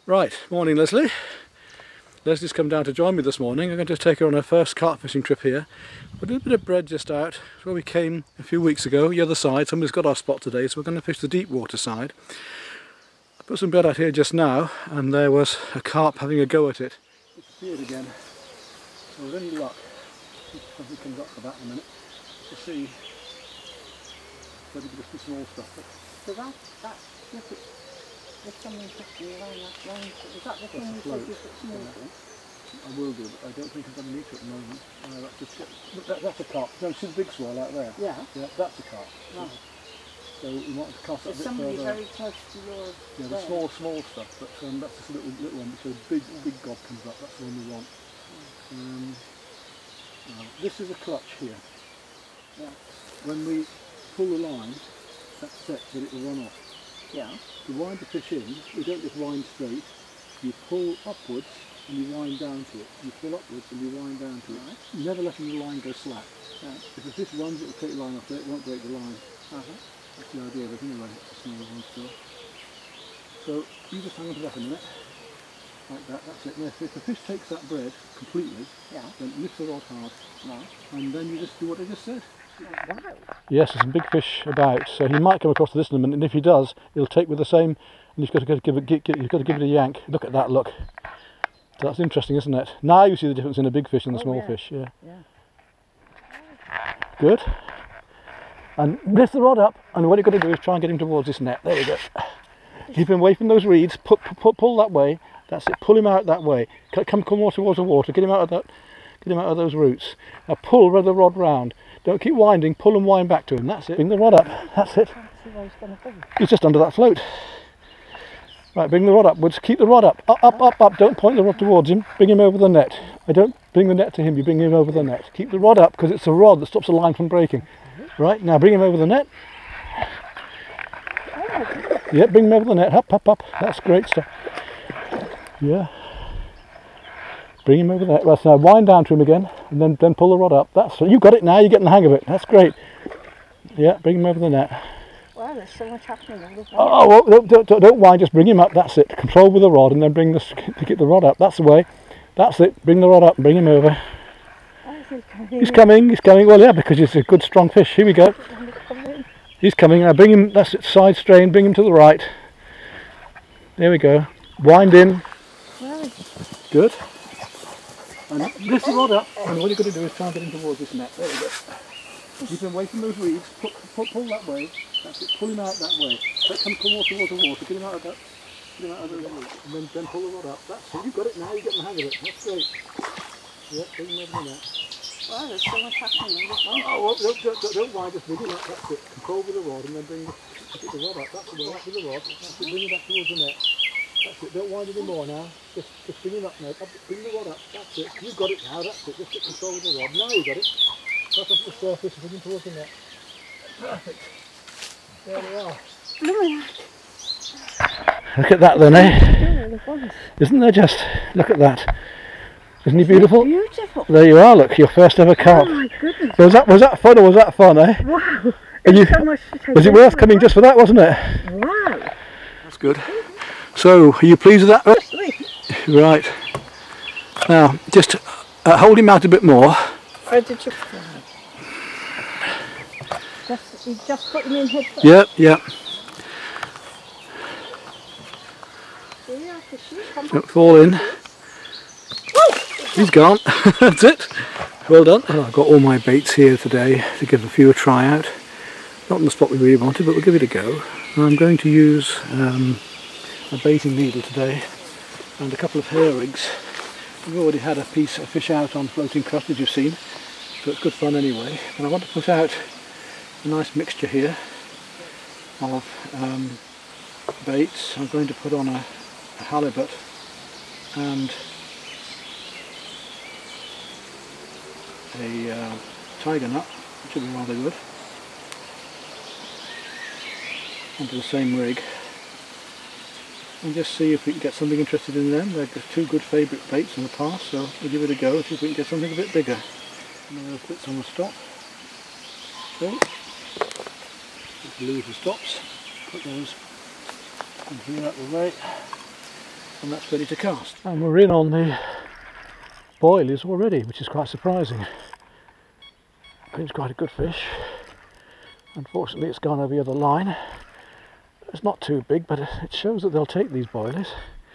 Right, morning Leslie. Leslie's come down to join me this morning. I'm going to take her on her first carp fishing trip here. Put a little bit of bread just out. It's where we came a few weeks ago, the other side. Somebody's got our spot today, so we're going to fish the deep water side. I put some bread out here just now, and there was a carp having a go at it. It's disappeared again. So with any luck, something comes up for that in a minute. We'll see. Maybe just some small stuff. So look at, if someone touching you around that line, is that the thing you said you put small thing? I will do, but I don't think I'm going to need to at the moment. That's a carp. No, see the big swell out there? Yeah. Yeah, that's a carp. Right. So we want to cast it a bit somebody further. very close to your Yeah, the small stuff, but that's just a little one. So big gob comes up, that's the one we want. This is a clutch here. Yeah. When we pull the line, that's set that it will run off. Yeah. To wind the fish in, we don't just wind straight. You pull upwards and you wind down to it. You pull upwards and you wind down to it. Right. Never letting the line go slack. Right. If the fish runs, it will take the line off there, it won't break the line. That's the idea of it anyway, it's a small one still. So you just hang on to that a minute. Like that, that's it. Now, if the fish takes that bread completely, then lift the rod hard. Right. And then you just do what I just said. Wow. Yes, there's some big fish about, so he might come across to this in a minute, and if he does, he'll take with the same, and you've got to give it a yank. Look at that, look. So that's interesting, isn't it? Now you see the difference in a big fish and the small fish, yeah. Good. And lift the rod up, and what you've got to do is try and get him towards this net. There we go. Keep him away from those reeds, pull that way, that's it, pull him out that way. Come more towards the water, get him out of that. Get him out of those roots. Now pull the rod round. Don't keep winding, pull and wind back to him. That's it. Bring the rod up. That's it. He's just under that float. Right, bring the rod upwards. Keep the rod up. Up. Don't point the rod towards him. Bring him over the net. I don't bring the net to him, you bring him over the net. Keep the rod up because it's the rod that stops the line from breaking. Right, now bring him over the net. Yeah, bring him over the net. Up. That's great stuff. Yeah. Bring him over there. Well, so now wind down to him again, and then pull the rod up. That's you got it now. You're getting the hang of it. That's great. Yeah, bring him over the net. Wow, there's so much happening. Oh, don't wind. Just bring him up. That's it. Control with the rod, and then get the rod up. That's the way. That's it. Bring the rod up and bring him over. He's coming. He's coming. Well, yeah, because he's a good strong fish. Here we go. He's coming. Now bring him. That's it. Side strain. Bring him to the right. There we go. Wind in. Good. And lift the rod up, and what you've got to do is try and get him towards this net. There we go. Keep him away from those reeds, pull that way, that's it, pull him out that way. Come more towards the water, get him out of that, those reeds, and then pull the rod up. That's it, you've got it now, you're getting the hang of it. That's great. Yeah, bring him over the net. Wow, there's so much happening. Don't mind, just bring it up, that's it. Control with the rod, and then get the rod up. That's the way, up with the rod, that's it, bring it back towards the net. That's it, don't wind anymore now, just bring it up now, bring the rod up, that's it, you've got it now, that's it, just get control of the rod, now you've got it, that's off the surface and bring it towards the net, perfect, there we are. Look at that then, eh, isn't there just, look at that, isn't he beautiful? Beautiful. There you are, look, your first ever carp. Oh my goodness. Was that fun or was that fun, eh? Wow, So much to take. Was it worth coming just for that, wasn't it? Wow. That's good. So, are you pleased with that? Right. Now, just hold him out a bit more. Where did you put him? You just put him in head first? Yep. Don't fall in. He's gone. That's it. Well done. Well, I've got all my baits here today to give a few a try out. Not on the spot we really wanted, but we'll give it a go. And I'm going to use a baiting needle today and a couple of hair rigs. We've already had a fish out on floating crust, as you've seen, so it's good fun anyway. And I want to put out a nice mixture here of baits. I'm going to put on a halibut and a tiger nut, which will be rather good, onto the same rig. And just see if we can get something interested in them. They're two good favourite baits in the past, so we'll give it a go, see if we can get something a bit bigger. And those bits on the stop. Okay. Just lose the stops. Put those in here out the way. and that's ready to cast. And we're in on the boilies already, which is quite surprising. It's quite a good fish. Unfortunately it's gone over the other line. It's not too big, but it shows that they'll take these boilies.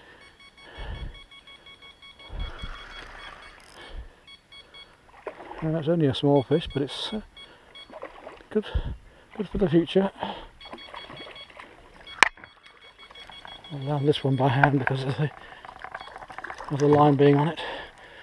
And that's only a small fish, but it's good for the future. I'll land this one by hand because of the line being on it.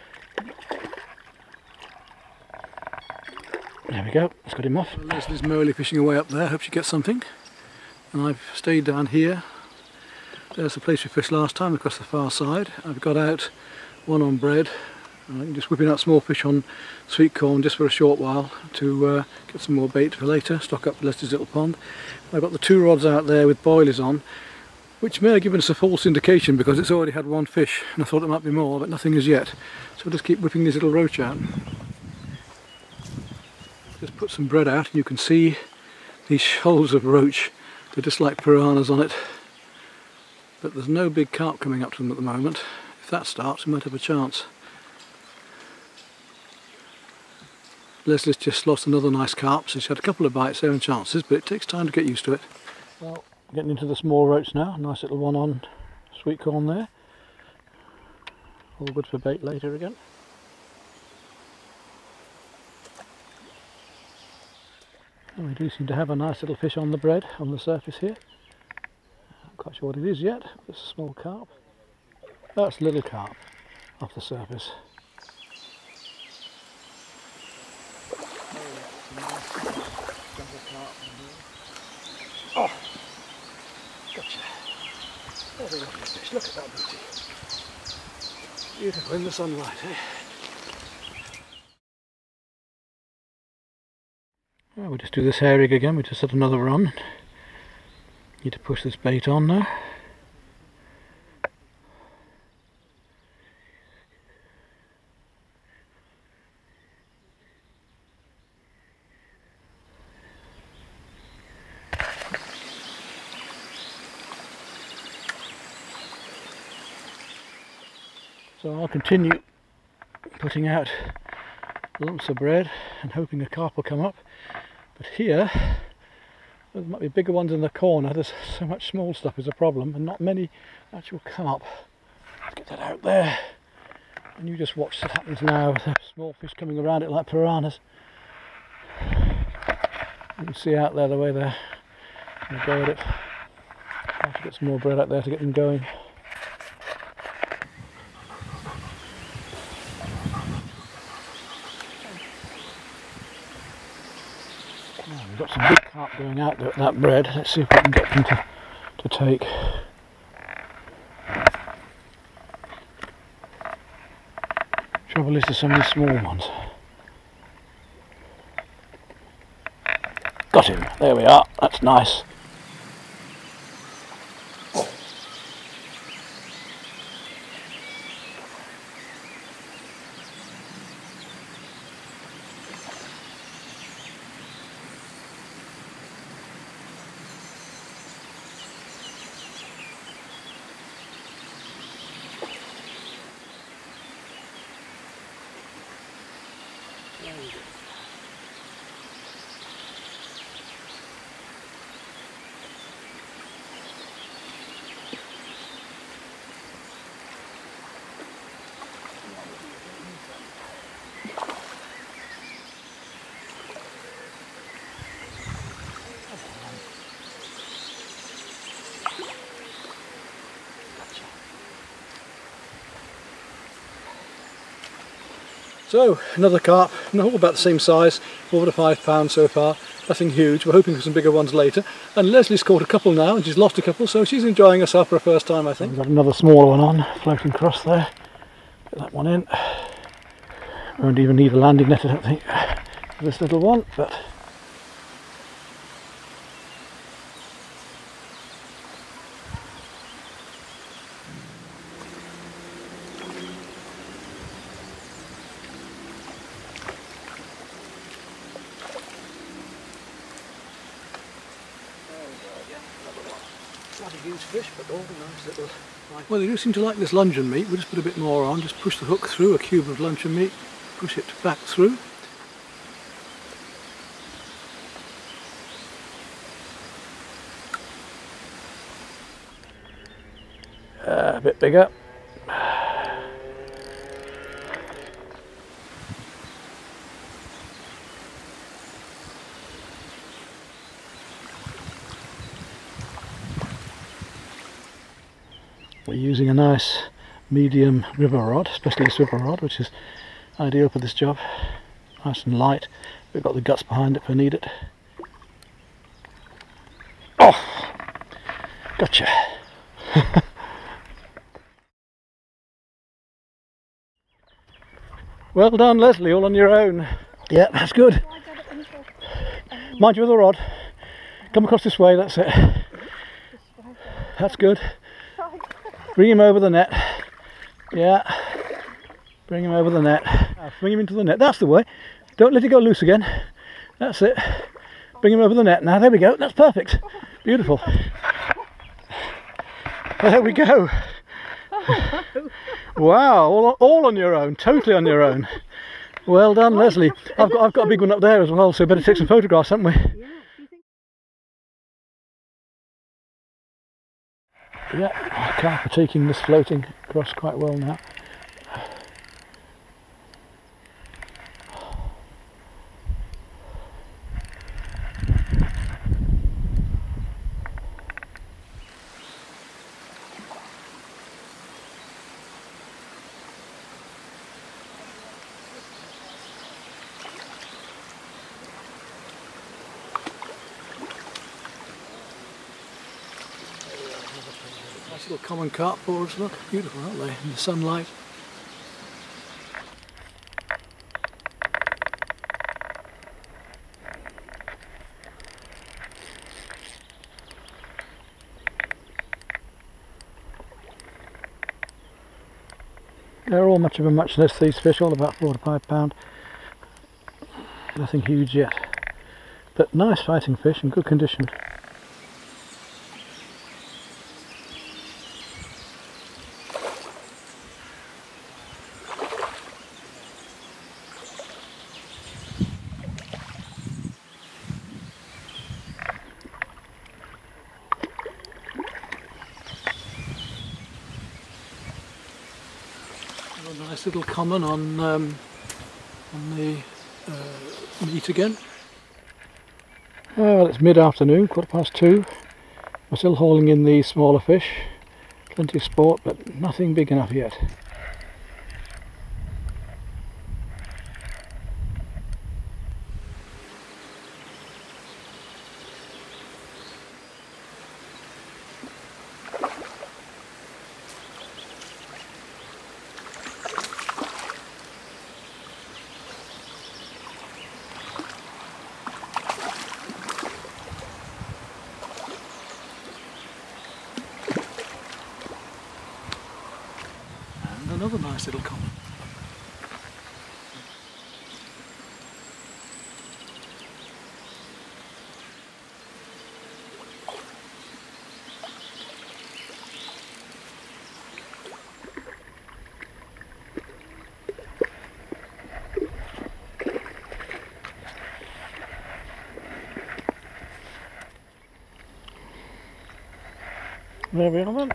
There we go, that's got him off. Well, Leslie's merrily fishing away up there, hope she gets something. And I've stayed down here. There's the place we fished last time across the far side. I've got out one on bread. I'm just whipping out small fish on sweet corn just for a short while to get some more bait for later, stock up Leslie's little pond. I've got the 2 rods out there with boilies on, which may have given us a false indication because it's already had 1 fish and I thought it might be more, but nothing as yet. So I'll just keep whipping this little roach out. Just put some bread out and you can see these shoals of roach. They're just like piranhas on it. But there's no big carp coming up to them at the moment. If that starts, we might have a chance. Leslie's just lost another nice carp, so she's had a couple of bites there and chances, but it takes time to get used to it. Well, getting into the small roach now. Nice little one on sweet corn there. All good for bait later again. And we do seem to have a nice little fish on the bread on the surface here. Not quite sure what it is yet. It's a small carp. That's a little carp off the surface. Oh, gotcha. There's a lovely fish. Look at that beauty. Beautiful in the sunlight, eh? Well, we'll just do this hair rig again. We just had another run. Need to push this bait on now. So I'll continue putting out lumps of bread and hoping a carp will come up. But here, there might be bigger ones in the corner. There's so much small stuff is a problem and not many actual carp. Let's get that out there. And you just watch what happens now with the small fish coming around it like piranhas. You can see out there the way they're going to go at it. I have to get some more bread out there to get them going. We've got some big carp going out there at that bread. Let's see if we can get them to take. Trouble is there's so many small ones. Got him. There we are. That's nice. So, another carp, all about the same size, 4 to 5 pounds so far, nothing huge. We're hoping for some bigger ones later. And Leslie's caught a couple now, and she's lost a couple, so she's enjoying herself for her first time, I think. We've got another smaller one on, floating across there. Get that one in. Won't even need a landing net, I don't think, for this little one, but... huge fish, but all nice little... Well, they do seem to like this luncheon meat. We'll just put a bit more on, just push the hook through a cube of luncheon meat, push it back through. A bit bigger. We're using a nice medium river rod, especially this river rod, which is ideal for this job. Nice and light. We've got the guts behind it if we need it. Oh! Gotcha! Well done, Leslie, all on your own. Yeah, that's good. Mind you with the rod. Come across this way, that's it. That's good. Bring him over the net. Yeah. Bring him over the net. Bring him into the net. That's the way. Don't let it go loose again. That's it. Bring him over the net. Now, there we go. That's perfect. Beautiful. There we go. Wow, all on your own. Totally on your own. Well done, Leslie. I've got a big one up there as well, so better take some photographs, haven't we? Yeah, our carp are taking this floating across quite well now. Nice little common carp boards, look, beautiful, aren't they, in the sunlight. They're all much of a muchness, these fish, all about 4 to 5 pound. Nothing huge yet, but nice fighting fish in good condition. A nice little common on the meat again. Well, it's mid-afternoon, 2:15. We're still hauling in the smaller fish. Plenty of sport, but nothing big enough yet. Another nice little common. There we are then.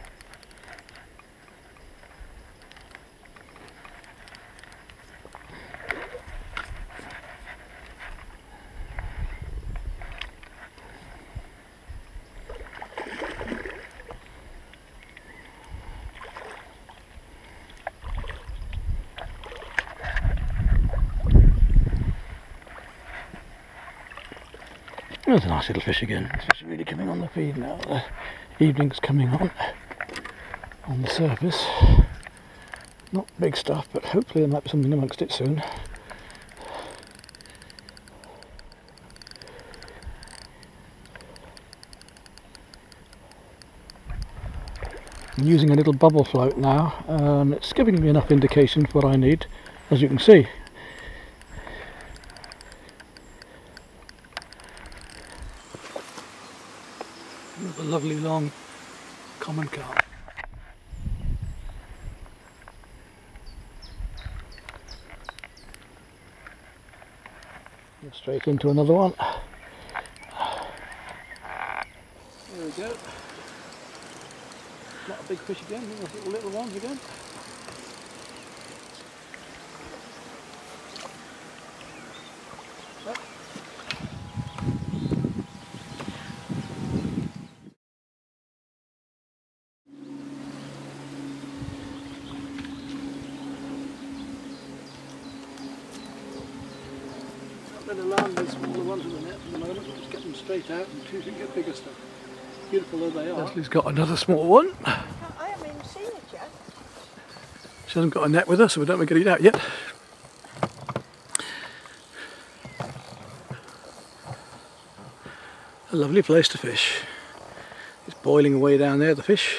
There's a nice little fish again. This fish is really coming on the feed now. The evening's coming on the surface. Not big stuff, but hopefully there might be something amongst it soon. I'm using a little bubble float now, and it's giving me enough indication for what I need, as you can see. Another lovely long Common carp. Go straight into another one. There we go. Not a big fish again, those little ones again. Yep. Not going to land these smaller ones in the net at the moment, we'll just get them straight out and see if we can get bigger stuff. Beautiful though they are. Leslie's got another small one. I haven't even seen it yet. She hasn't got a net with her, so we don't get it out yet. A lovely place to fish. It's boiling away down there, the fish.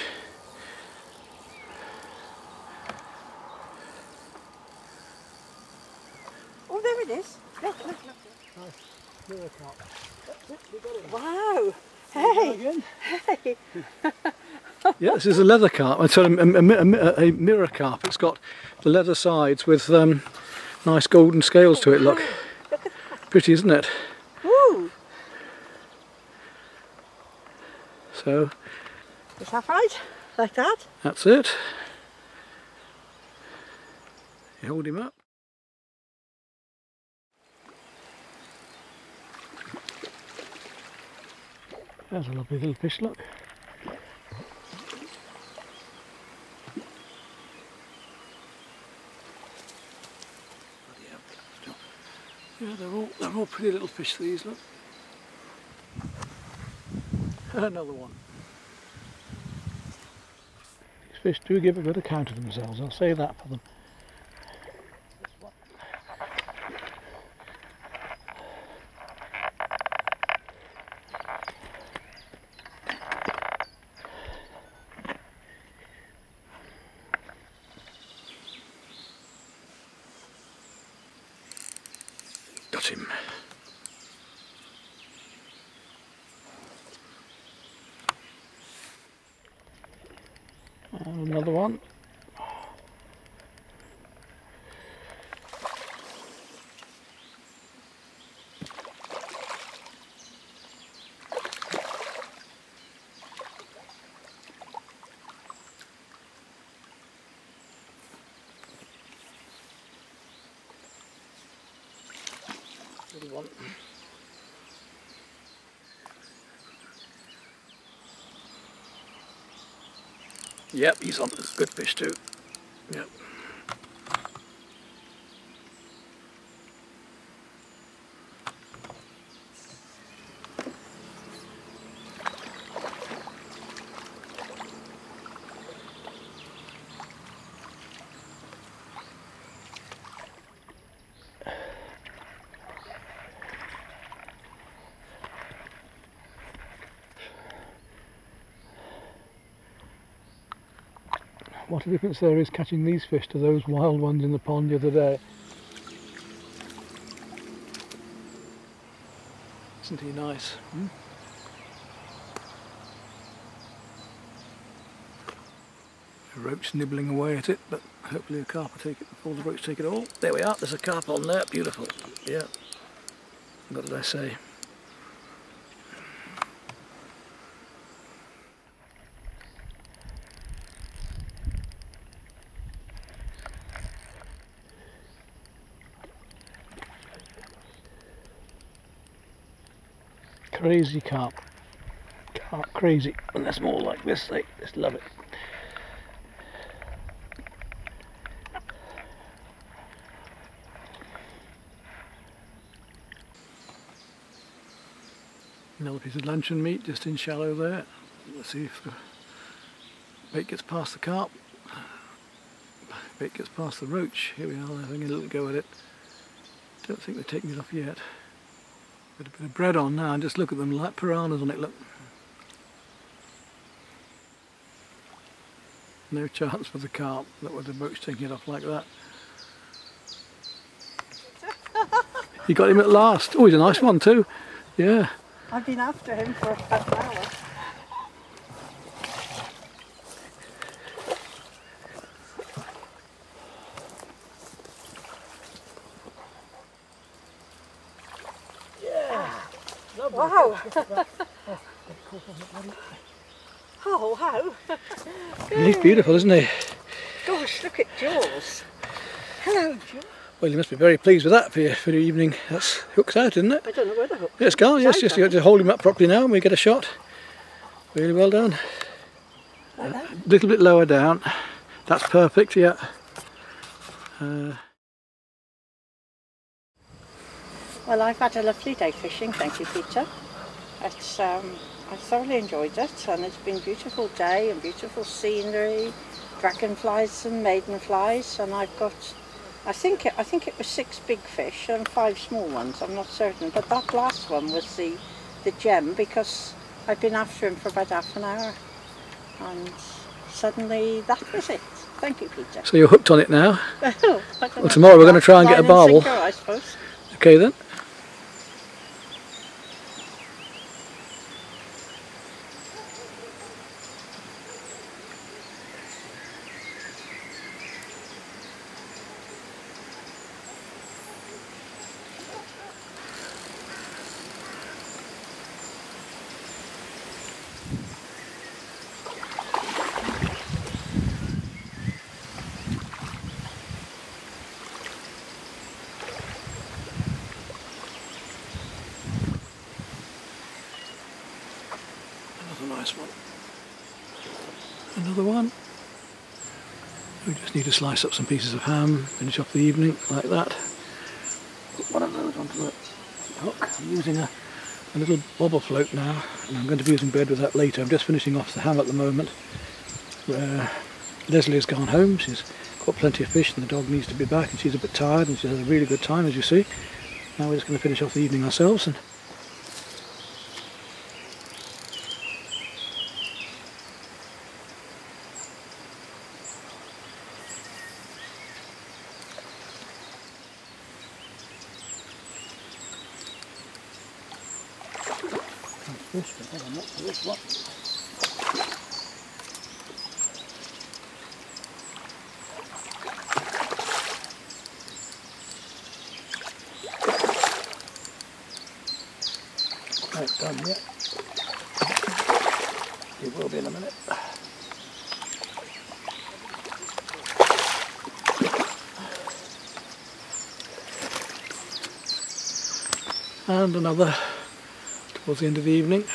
Oh, there it is. Look, look, look. Nice. Wow. Hey. Hey. Yeah, this is a leather carp. It's a mirror carp. It's got the leather sides with nice golden scales to it. Look, pretty, isn't it? Woo. So, Is that right? Like that? that's it. You hold him up. There's a lovely little fish, look. Yeah, they're all pretty little fish, these, look. Another one. These fish do give a good account of themselves, I'll say that for them. Got him. And another one. Little one. Yep, he's on. It's a good fish too. Yep. What a difference there is catching these fish to those wild ones in the pond the other day. Isn't he nice? Hmm? A roach nibbling away at it, but hopefully a carp will take it before the roach take it all. There we are, there's a carp on there, beautiful. Yeah. What did I say? Crazy carp. Carp crazy. When they're small like this, they just love it. Another piece of luncheon meat just in shallow there. Let's see if the bait gets past the carp. Bait gets past the roach. Here we are, they're having a little go at it. Don't think they're taking it off yet. Got a bit of bread on now, and just look at them like piranhas on it, look. No chance for the carp, look with the roach taking it off like that. You got him at last. Oh, he's a nice one too. Yeah. I've been after him for about an hour. Wow! Oh wow! He's beautiful, isn't he? Gosh, look at Jules. Hello, Jules. Well, you must be very pleased with that for your evening. That's hooked out, isn't it? I don't know where the hook. Yes, Carl. Yes, just you got to hold him up properly now, and we get a shot. Really well done. Like that? A little bit lower down. That's perfect. Yeah. Well, I've had a lovely day fishing, thank you, Peter. It's, I thoroughly enjoyed it, and it's been a beautiful day and beautiful scenery, dragonflies and maidenflies, and I've got, I think it was 6 big fish and 5 small ones. I'm not certain, but that last one was the gem, because I've been after him for about half an hour, and suddenly that was it. Thank you, Peter. So you're hooked on it now. Well, Tomorrow we're going to try and get a barbel. Sinker, I suppose. Okay then. Another nice one. Another one. We just need to slice up some pieces of ham, finish off the evening like that. Put one of those onto the hook. I'm using a little bobble float now, and I'm going to be using bread with that later. I'm just finishing off the ham at the moment. Leslie has gone home. She's got plenty of fish, and the dog needs to be back, and she's a bit tired, and she has a really good time, as you see. Now we're just going to finish off the evening ourselves. And fish, but I'm not for this one. Not done yet. It will be in a minute. And another towards the end of the evening.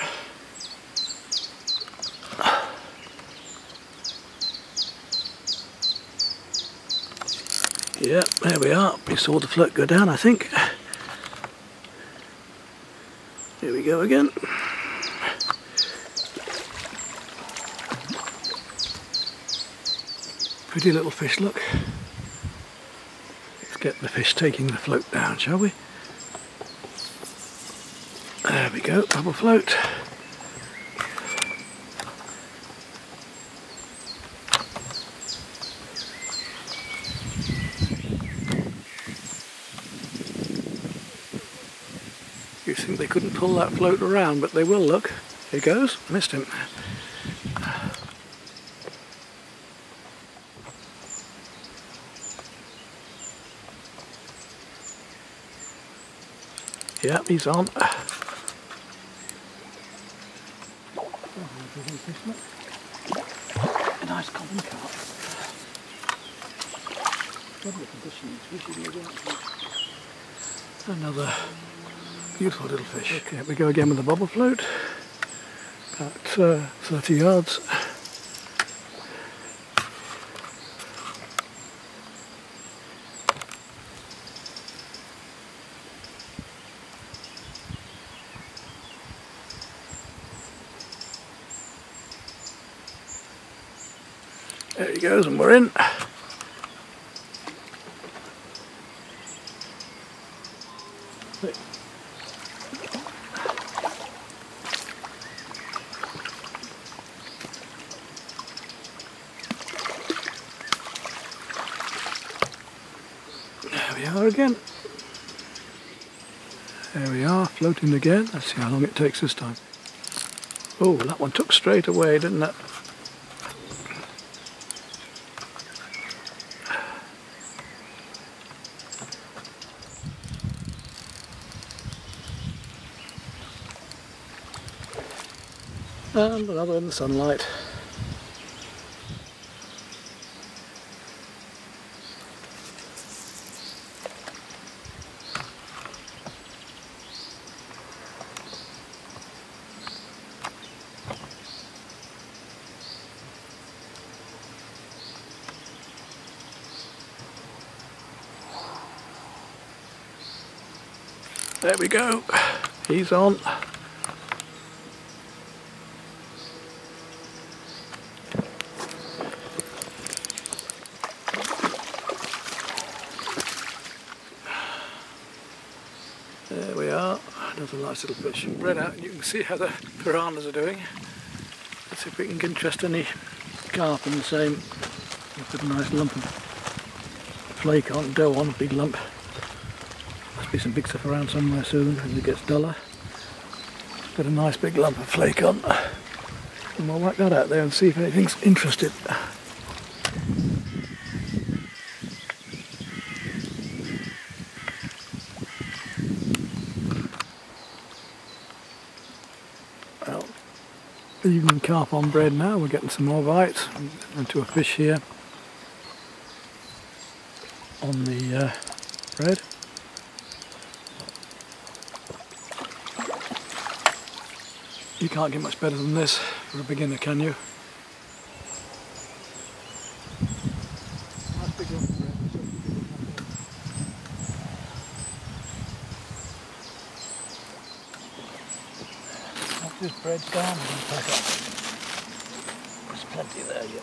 Yeah, there we are. We saw the float go down, I think. Here we go again. Pretty little fish, look. Let's get the fish taking the float down, shall we? There we go, bubble float. You think they couldn't pull that float around, but they will, look. Here he goes, missed him. Yeah, he's on. A nice common carp. Lovely conditions. Another beautiful little fish. Okay, here we go again with the bobble float. About 30 yards. There he goes, and we're in. There we are again. There we are, floating again. Let's see how long it takes this time. Oh, that one took straight away, didn't it? And another in the sunlight. There we go, he's on. There we are, another nice little fish. Spread out and you can see how the piranhas are doing. Let's see if we can interest any carp in the same. Put a nice lump of flake on, dough on, a big lump. Must be some big stuff around somewhere soon as it gets duller. Put a nice big lump of flake on. And we'll whack that out there and see if anything's interested. Well, evening carp on bread now, we're getting some more bites. Into a fish here on the bread. You can't get much better than this for a beginner, can you? Nice big lump of bread. After this bread's gone, we're going to pack up. There's plenty there yet.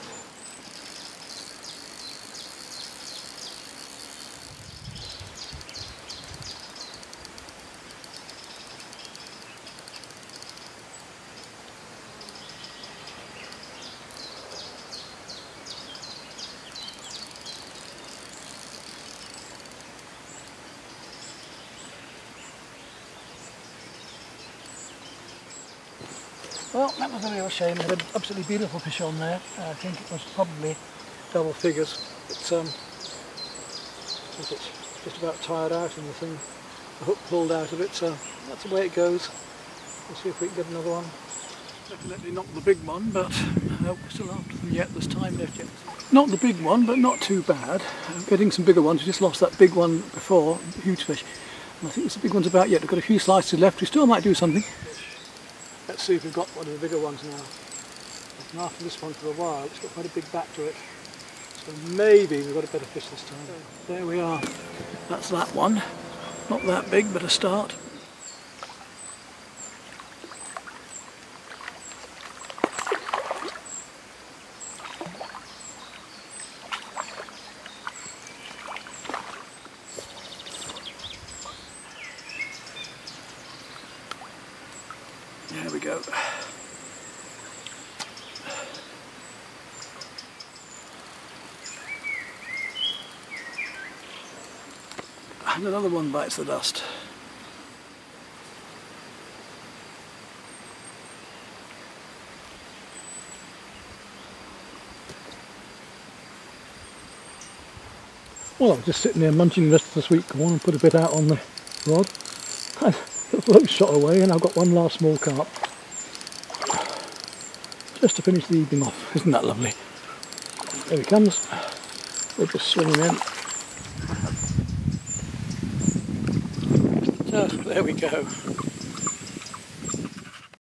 Well, that was a real shame. They had an absolutely beautiful fish on there. I think it was probably double figures. It's just about tired out and the hook pulled out of it, so that's the way it goes. We'll see if we can get another one. Definitely not the big one, but we're still after them yet. There's time left yet. Not the big one, but not too bad. Getting some bigger ones. We just lost that big one before, huge fish. And I think the big one's about yet. We've got a few slices left. We still might do something. Let's see if we've got one of the bigger ones now. I've been after this one for a while. It's got quite a big back to it. So maybe we've got a better fish this time. There we are. That's that one. Not that big, but a start. There we go. And another one bites the dust. Well, I was just sitting there munching the rest of the sweet corn and put a bit out on the rod. The float shot away and I've got one last small carp. Just to finish the evening off. Isn't that lovely? There he comes. We'll just swing him in. So, there we go.